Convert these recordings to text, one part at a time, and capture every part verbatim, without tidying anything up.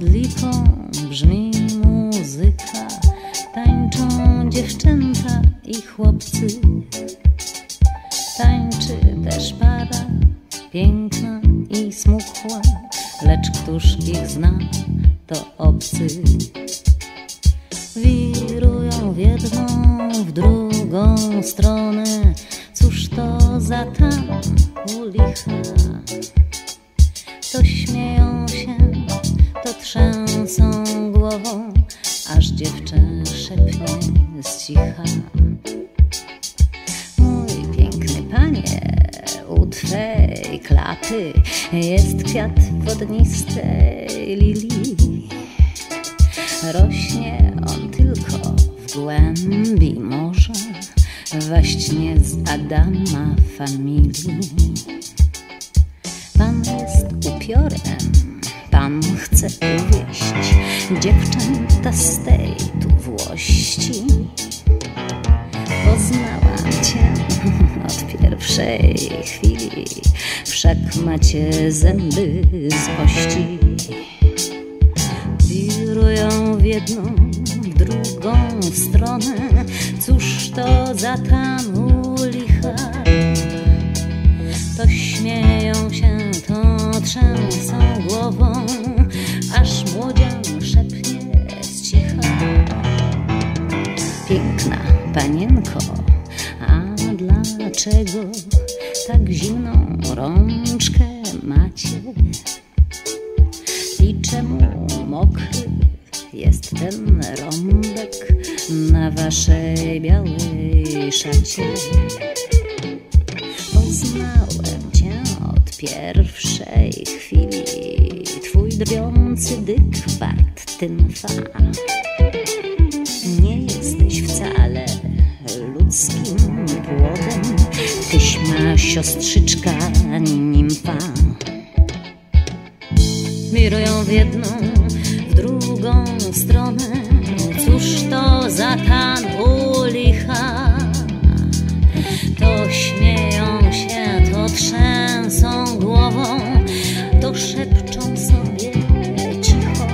Pod lipą brzmi muzyka, tańczą dziewczęta i chłopcy. Tańczy też para piękna i smukła, lecz któż ich zna, to obcy. Wirują w jedną, w drugą stronę, cóż to za tam u licha. To śmieją się, to trzęsą głową, aż dziewczę szepnie z cicha. Mój piękny panie, u twej klapy jest kwiat wodnistej lilii. Rośnie on tylko w głębi morza, właśnie z Adama familii. Pan jest upiorem, pan chce uwieść dziewczęta z tej tu Włości. Poznałam cię od pierwszej chwili, wszak macie zęby z kości. Wirują w jedną, w drugą stronę, cóż to za tam u licha. To śmieją się, to trzęsą głową, aż młodzian szepnie z cicha. Piękna panienko, a dlaczego tak zimną rączkę macie? I czemu mokry jest ten rąbek na waszej białej szacie? Poznałem cię od pierwszej chwili, twój drwiący dyk wart tynfa. Nie jesteś wcale ludzkim płodem, tyś ma siostrzyczka nimfa. Wirują w jedną, w drugą stronę, cóż to za tan u licha. To śmieją się, to trzęsą głową, to szepczą sobie cicho.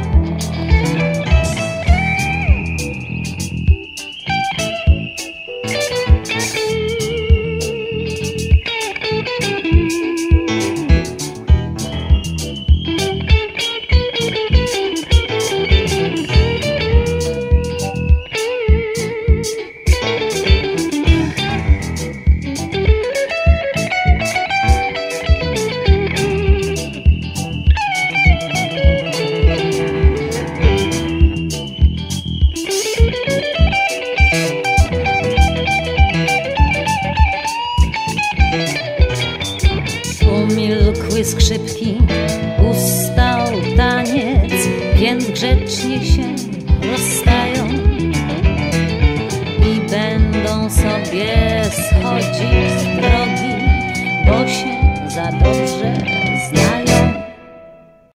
Umilkły skrzypki, ustał taniec, więc grzecznie się rozstają i będą sobie schodzić z drogi, bo się